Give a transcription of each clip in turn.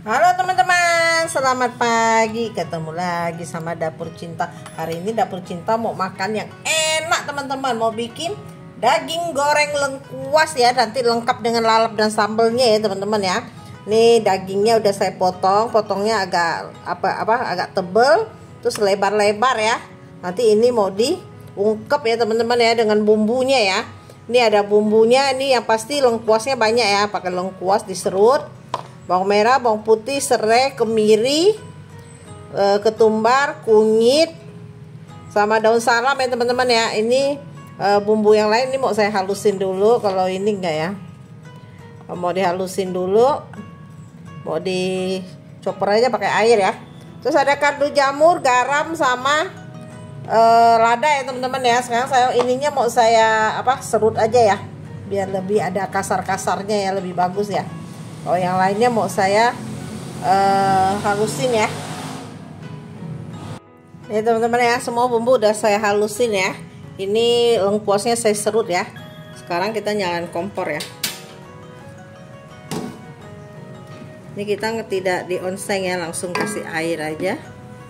Halo teman-teman, selamat pagi. Ketemu lagi sama Dapur Cinta. Hari ini Dapur Cinta mau makan yang enak teman-teman. Mau bikin daging goreng lengkuas ya. Nanti lengkap dengan lalap dan sambelnya ya teman-teman ya. Nih dagingnya udah saya potong. Potongnya agak agak tebel, terus lebar-lebar ya. Nanti ini mau diungkep ya teman-teman ya dengan bumbunya ya. Ini ada bumbunya. Ini yang pasti lengkuasnya banyak ya. Pakai lengkuas diserut, bawang merah, bawang putih, serai, kemiri, ketumbar, kunyit, sama daun salam ya teman-teman ya. Ini bumbu yang lain ini mau saya halusin dulu. Kalau ini enggak ya, mau dihalusin dulu, mau dicoper aja pakai air ya. Terus ada kaldu jamur, garam, sama lada ya teman-teman ya. Sekarang saya ininya mau saya serut aja ya, biar lebih ada kasar-kasarnya ya, lebih bagus ya. Oh, yang lainnya mau saya halusin ya. Ini teman-teman ya, semua bumbu udah saya halusin ya. Ini lengkuasnya saya serut ya. Sekarang kita nyalain kompor ya. Ini kita tidak dionseng ya, langsung kasih air aja.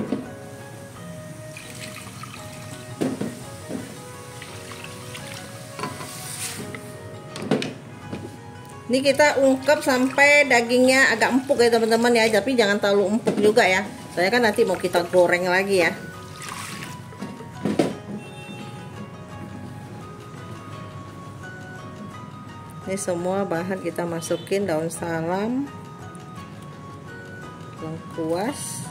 Ini kita ungkep sampai dagingnya agak empuk ya teman-teman ya, tapi jangan terlalu empuk juga ya. Soalnya kan nanti mau kita goreng lagi ya. Ini semua bahan kita masukin, daun salam, lengkuas,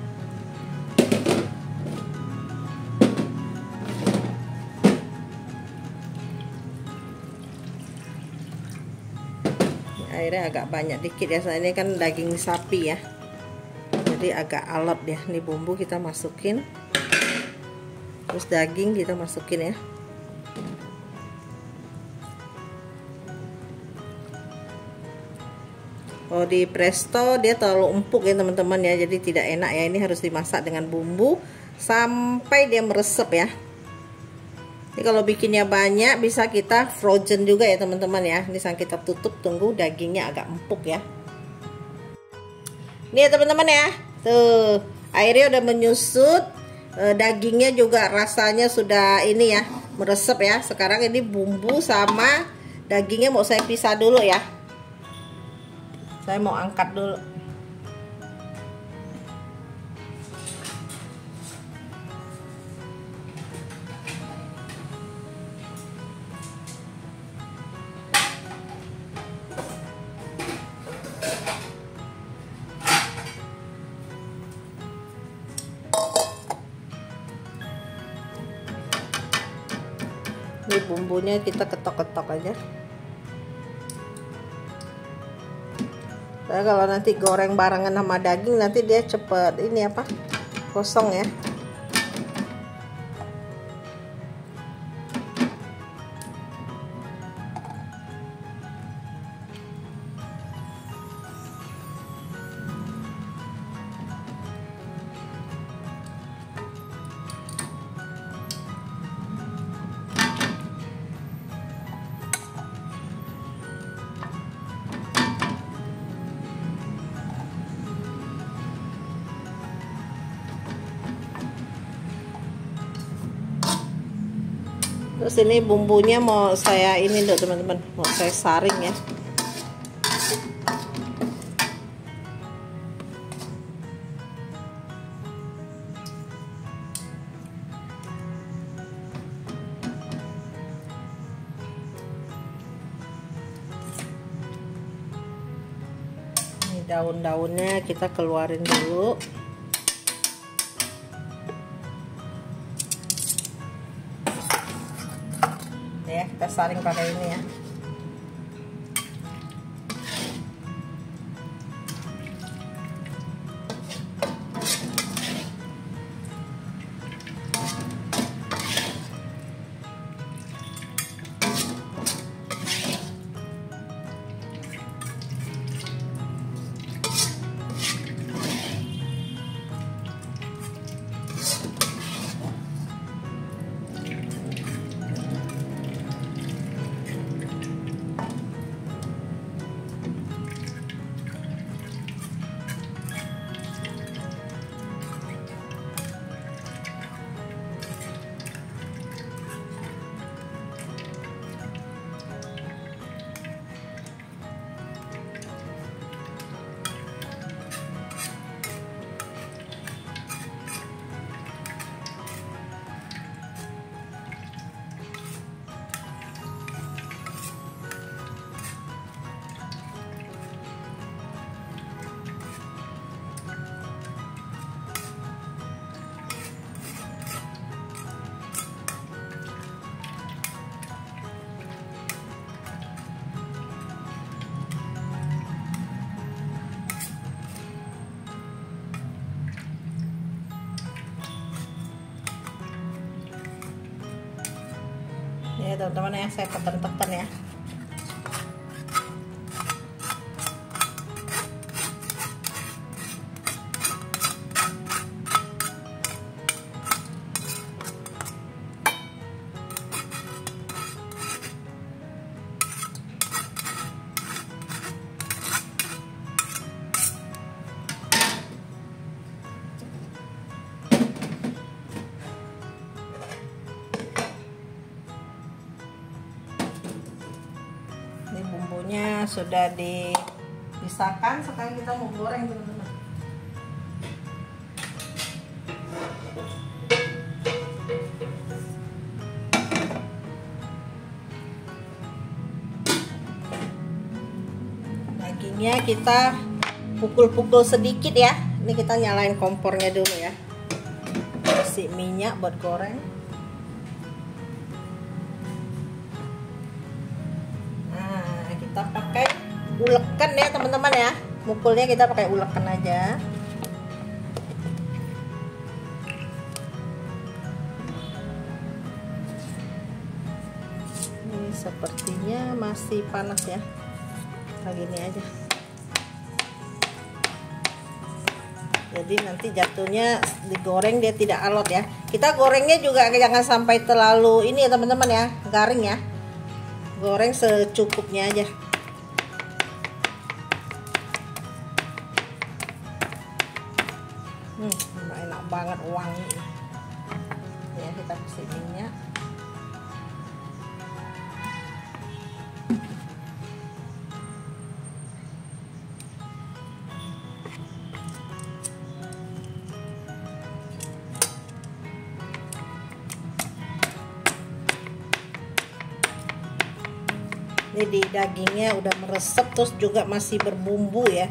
airnya agak banyak dikit ya, soalnya ini kan daging sapi ya, jadi agak alot ya. Ini bumbu kita masukin, terus daging kita masukin ya. Oh, di presto dia terlalu empuk ya teman-teman ya, jadi tidak enak ya. Ini harus dimasak dengan bumbu sampai dia meresep ya. Ini kalau bikinnya banyak bisa kita frozen juga ya teman-teman ya. Ini sekarang kita tutup, tunggu dagingnya agak empuk ya. Ini ya teman-teman ya, tuh airnya udah menyusut, dagingnya juga rasanya sudah ini ya, meresep ya. Sekarang ini bumbu sama dagingnya mau saya pisah dulu ya. Saya mau angkat dulu. Ini bumbunya kita ketok-ketok aja. Soalnya kalau nanti goreng barengan sama daging nanti dia cepet ini kosong ya. Terus ini bumbunya mau saya ini dulu teman-teman, mau saya saring ya. Ini daun-daunnya kita keluarin dulu. Ya, kita saring pakai ini ya. Ya teman-teman ya, saya tekan-tekan ya. Ini bumbunya sudah dipisahkan, sekarang kita mau goreng teman-teman. Dagingnya kita pukul-pukul sedikit ya. Ini kita nyalain kompornya dulu ya. Kasih minyak buat goreng. Kita pakai ulekan ya teman-teman ya, mukulnya kita pakai ulekan aja. Ini sepertinya masih panas ya, kayak gini aja. Jadi nanti jatuhnya digoreng dia tidak alot ya. Kita gorengnya juga jangan sampai terlalu ini ya teman-teman ya, garing ya. Goreng secukupnya aja. Enak banget, wangi ya. Kita kasih minyak. Ini di dagingnya udah meresap, terus juga masih berbumbu ya.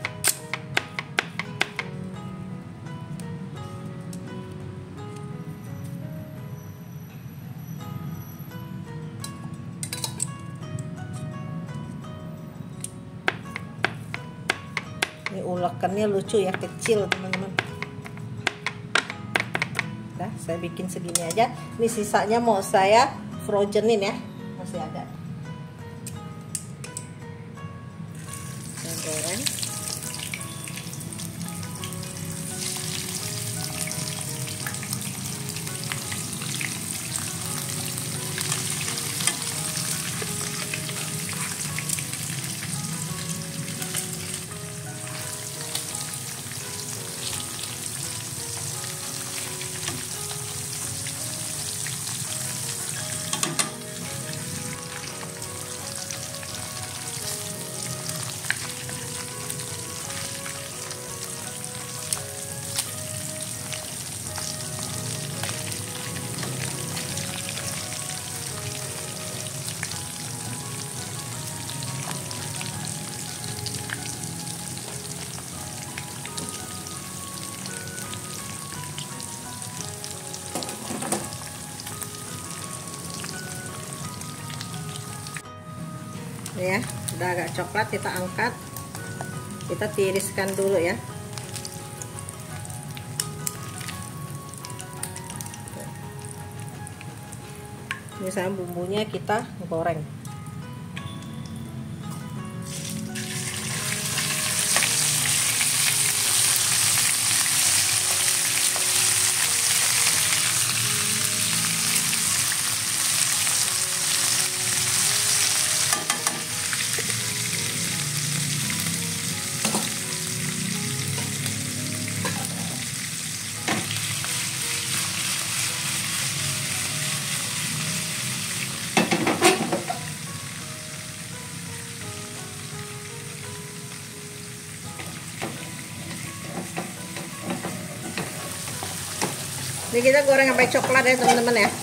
Ini ulekannya lucu ya, kecil teman-teman. Nah, saya bikin segini aja. Ini sisanya mau saya frozenin ya, masih ada. Saya goreng. Ya, udah agak coklat, kita angkat, kita tiriskan dulu ya. Misalnya bumbunya kita goreng. Ini kita goreng sampai coklat ya teman-teman ya.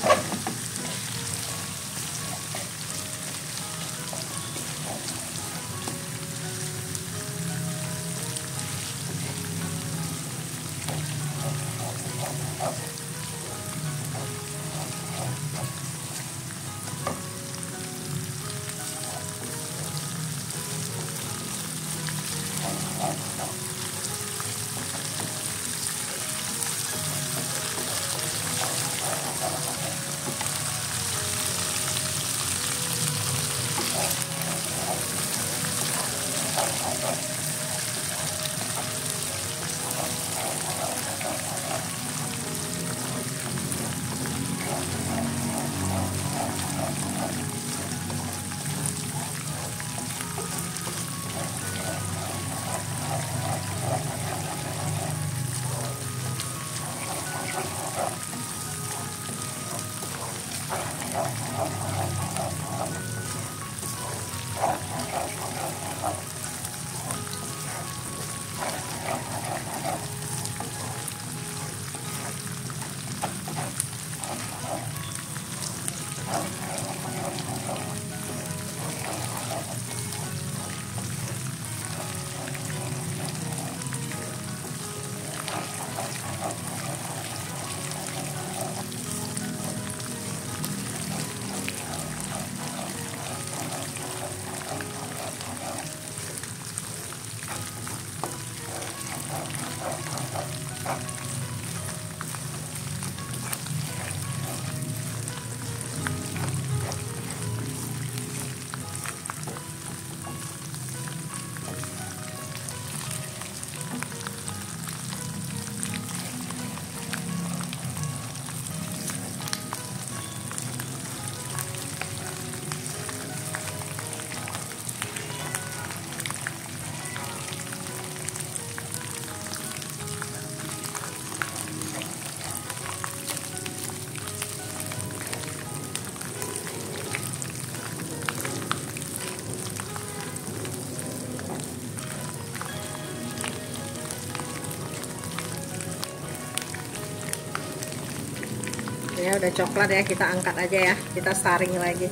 Ya udah coklat ya, kita angkat aja ya, kita saring lagi.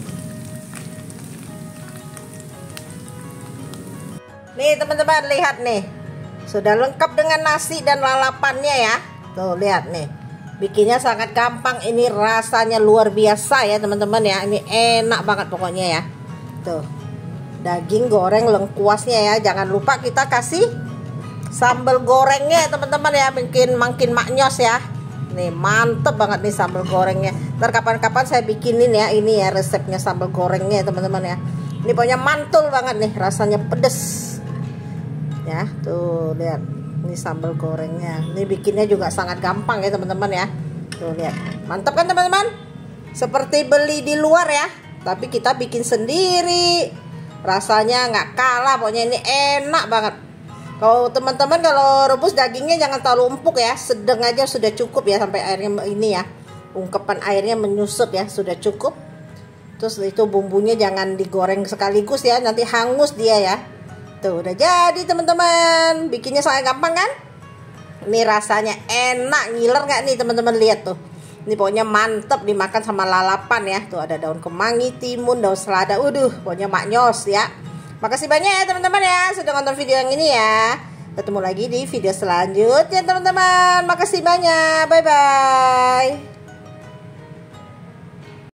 Nih teman-teman, lihat nih, sudah lengkap dengan nasi dan lalapannya ya. Tuh lihat nih, bikinnya sangat gampang, ini rasanya luar biasa ya teman-teman ya. Ini enak banget pokoknya ya. Tuh, daging goreng lengkuasnya ya. Jangan lupa kita kasih sambal gorengnya teman-teman ya, bikin makin maknyos ya. Nih mantep banget nih sambal gorengnya. Ntar kapan-kapan saya bikinin ya, ini ya resepnya sambal gorengnya teman-teman ya. Ini pokoknya mantul banget nih, rasanya pedes ya. Tuh lihat, ini sambal gorengnya. Ini bikinnya juga sangat gampang ya teman-teman ya. Tuh lihat, mantap kan teman-teman? Seperti beli di luar ya, tapi kita bikin sendiri. Rasanya nggak kalah, pokoknya ini enak banget. Kalau teman-teman kalau rebus dagingnya jangan terlalu empuk ya, sedang aja sudah cukup ya, sampai airnya ini ya, ungkepan airnya menyusut ya, sudah cukup. Terus itu bumbunya jangan digoreng sekaligus ya, nanti hangus dia ya. Tuh udah jadi teman-teman, bikinnya sangat gampang kan? Ini rasanya enak, ngiler nggak nih teman-teman, lihat tuh. Ini pokoknya mantep dimakan sama lalapan ya. Tuh ada daun kemangi, timun, daun selada, pokoknya maknyos ya. Makasih banyak ya teman-teman ya sudah nonton video yang ini ya. Ketemu lagi di video selanjutnya teman-teman. Makasih banyak. Bye-bye.